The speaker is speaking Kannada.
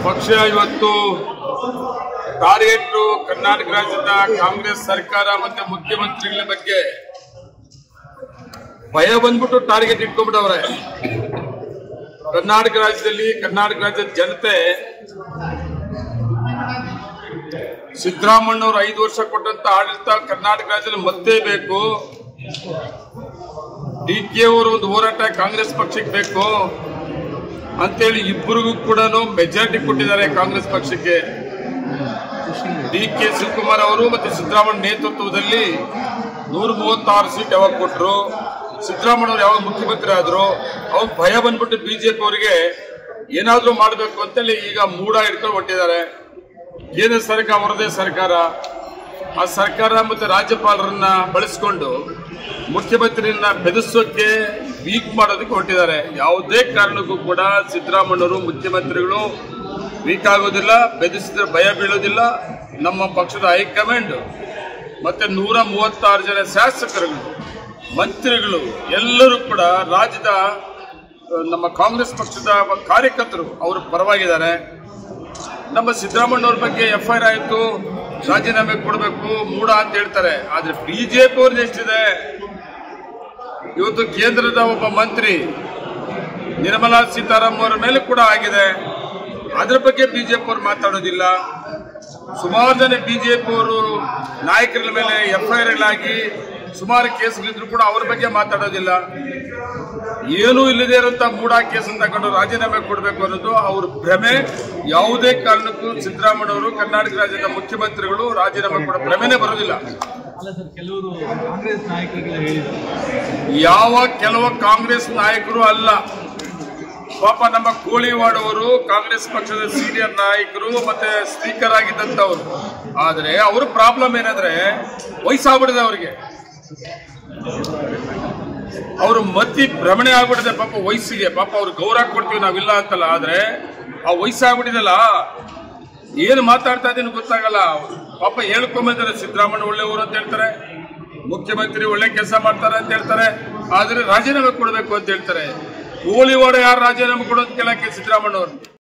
ಪಕ್ಷ ಇವತ್ತು ಟಾರ್ಗೆಟ್ ಕರ್ನಾಟಕ ರಾಜ್ಯದ ಕಾಂಗ್ರೆಸ್ ಸರ್ಕಾರ ಮತ್ತೆ ಮುಖ್ಯಮಂತ್ರಿಗಳ ಬಗ್ಗೆ ಭಯ ಬಂದ್ಬಿಟ್ಟು ಟಾರ್ಗೆಟ್ ಇಟ್ಕೊಂಡ್ಬಿಟ್ಟವ್ರೆ. ಕರ್ನಾಟಕ ರಾಜ್ಯದ ಜನತೆ ಸಿದ್ದರಾಮಯ್ಯನವರು 5 ವರ್ಷ ಕೊಟ್ಟಂತ ಆಡಳಿತ ಕರ್ನಾಟಕ ರಾಜ್ಯದಲ್ಲಿ ಮತ್ತೆ ಬೇಕು. ಡಿಕೆ ಅವರು ಒಂದು ಹೋರಾಟ ಕಾಂಗ್ರೆಸ್ ಪಕ್ಷಕ್ಕೆ ಬೇಕು ಅಂತೇಳಿ ಇಬ್ಬರಿಗೂ ಕೂಡ ಮೆಜಾರಿಟಿ ಕೊಟ್ಟಿದ್ದಾರೆ ಕಾಂಗ್ರೆಸ್ ಪಕ್ಷಕ್ಕೆ. ಡಿಕೆ ಶಿವಕುಮಾರ್ ಅವರು ಮತ್ತೆ ಸಿದ್ದರಾಮಯ್ಯ ನೇತೃತ್ವದಲ್ಲಿ 136 ಸೀಟ್ ಯಾವಾಗ ಕೊಟ್ಟರು, ಸಿದ್ದರಾಮಯ್ಯ ಅವರು ಯಾವಾಗ ಮುಖ್ಯಮಂತ್ರಿ ಆದ್ರು, ಅವ್ರು ಭಯ ಬಂದ್ಬಿಟ್ಟು ಬಿಜೆಪಿ ಅವರಿಗೆ ಏನಾದ್ರೂ ಮಾಡಬೇಕು ಅಂತೇಳಿ ಈಗ ಮೂಡ ಹಿಡ್ಕೊಂಡು ಹೊಟ್ಟಿದ್ದಾರೆ. ಕೇಂದ್ರ ಸರ್ಕಾರ ಅವರದೇ ಸರ್ಕಾರ, ಆ ಸರ್ಕಾರ ಮತ್ತೆ ರಾಜ್ಯಪಾಲರನ್ನ ಬಳಸಿಕೊಂಡು ಮುಖ್ಯಮಂತ್ರಿಯನ್ನ ಬೆದರಿಸೋಕೆ ವೀಕ್ ಮಾಡೋದಕ್ಕೆ ಹೊರಟಿದ್ದಾರೆ. ಯಾವುದೇ ಕಾರಣಕ್ಕೂ ಕೂಡ ಸಿದ್ದರಾಮಯ್ಯವರು ಮುಖ್ಯಮಂತ್ರಿಗಳು ವೀಕ್ ಆಗೋದಿಲ್ಲ, ಬೆದರಿಸಿದ್ರೆ ಭಯ ಬೀಳೋದಿಲ್ಲ. ನಮ್ಮ ಪಕ್ಷದ ಹೈಕಮಾಂಡ್ ಮತ್ತೆ 136 ಜನ ಶಾಸಕರುಗಳು, ಮಂತ್ರಿಗಳು ಎಲ್ಲರೂ ಕೂಡ ರಾಜ್ಯದ ನಮ್ಮ ಕಾಂಗ್ರೆಸ್ ಪಕ್ಷದ ಕಾರ್ಯಕರ್ತರು ಅವರ ಪರವಾಗಿದ್ದಾರೆ. ನಮ್ಮ ಸಿದ್ದರಾಮಯ್ಯವ್ರ ಬಗ್ಗೆ FIR ಆಯಿತು, ರಾಜೀನಾಮೆ ಕೊಡಬೇಕು ಮೂಡ ಅಂತ ಹೇಳ್ತಾರೆ. ಆದ್ರೆ ಬಿಜೆಪಿ ಅವ್ರದ್ದು ಎಷ್ಟಿದೆ? ಇವತ್ತು ಕೇಂದ್ರದ ಒಬ್ಬ ಮಂತ್ರಿ ನಿರ್ಮಲಾ ಸೀತಾರಾಮನ್ ಅವರ ಮೇಲೆ ಕೂಡ ಆಗಿದೆ, ಅದ್ರ ಬಗ್ಗೆ ಬಿಜೆಪಿ ಅವರು ಮಾತಾಡೋದಿಲ್ಲ. ಸುಮಾರು ಜನ ಬಿಜೆಪಿ ಅವರು ನಾಯಕರ ಮೇಲೆ FIR ಗಳಾಗಿ ಸುಮಾರು ಕೇಸ್ಗಳಿದ್ರು ಕೂಡ ಅವ್ರ ಬಗ್ಗೆ ಮಾತಾಡೋದಿಲ್ಲ. ಏನೂ ಇಲ್ಲದೆ ಇರುವಂತ ಮೂಡ ಕೇಸ್ ತಗೊಂಡು ರಾಜೀನಾಮೆ ಕೊಡಬೇಕು ಅನ್ನೋದು ಅವ್ರ ಭ್ರಮೆ. ಯಾವುದೇ ಕಾರಣಕ್ಕೂ ಸಿದ್ದರಾಮಯ್ಯ ಅವರು ಕರ್ನಾಟಕ ರಾಜ್ಯದ ಮುಖ್ಯಮಂತ್ರಿಗಳು ರಾಜೀನಾಮೆ ಕೊಡೋ ಭ್ರಮೆನೇ ಬರೋದಿಲ್ಲ. ಯಾವ ಕೆಲವು ಕಾಂಗ್ರೆಸ್ ನಾಯಕರು ಅಲ್ಲ, ಪಾಪ ನಮ್ಮ ಕೋಳಿವಾಡ್ ಅವರು ಕಾಂಗ್ರೆಸ್ ಪಕ್ಷದ ಸೀನಿಯರ್ ನಾಯಕರು ಮತ್ತೆ ಸ್ಪೀಕರ್ ಆಗಿದ್ದಂತವ್ರು. ಆದ್ರೆ ಅವ್ರ ಪ್ರಾಬ್ಲಮ್ ಏನಂದ್ರೆ ವಯಸ್ಸಾಗ್ಬಿಡಿದೆ ಅವ್ರಿಗೆ, ಅವರು ಮತಿ ಭ್ರಮಣೆ ಆಗ್ಬಿಟ್ಟಿದೆ ಪಾಪ ವಯಸ್ಸಿಗೆ. ಪಾಪ ಅವ್ರು ಗೌರವ ಕೊಡ್ತೀವಿ ನಾವಿಲ್ಲ ಅಂತಲ್ಲ, ಆದ್ರೆ ಆ ವಯಸ್ಸಾಗ್ಬಿಟ್ಟಿದಲ್ಲ, ಏನು ಮಾತಾಡ್ತಾ ಇದ್ದೀನಿ ಗೊತ್ತಾಗಲ್ಲ. ಪಾಪ ಹೇಳ್ಕೊಂಬಂದ್ರೆ ಸಿದ್ದರಾಮಯ್ಯ ಒಳ್ಳೆಯವರು ಅಂತ ಹೇಳ್ತಾರೆ, ಮುಖ್ಯಮಂತ್ರಿ ಒಳ್ಳೆ ಕೆಲಸ ಮಾಡ್ತಾರೆ ಅಂತ ಹೇಳ್ತಾರೆ, ಆದ್ರೆ ರಾಜೀನಾಮೆ ಕೊಡಬೇಕು ಅಂತ ಹೇಳ್ತಾರೆ. ಕೋಳಿವಾಡ ಯಾರು ರಾಜೀನಾಮೆ ಕೊಡೋದು ಕೇಳಕ್ಕೆ ಸಿದ್ದರಾಮಯ್ಯ ಅವರು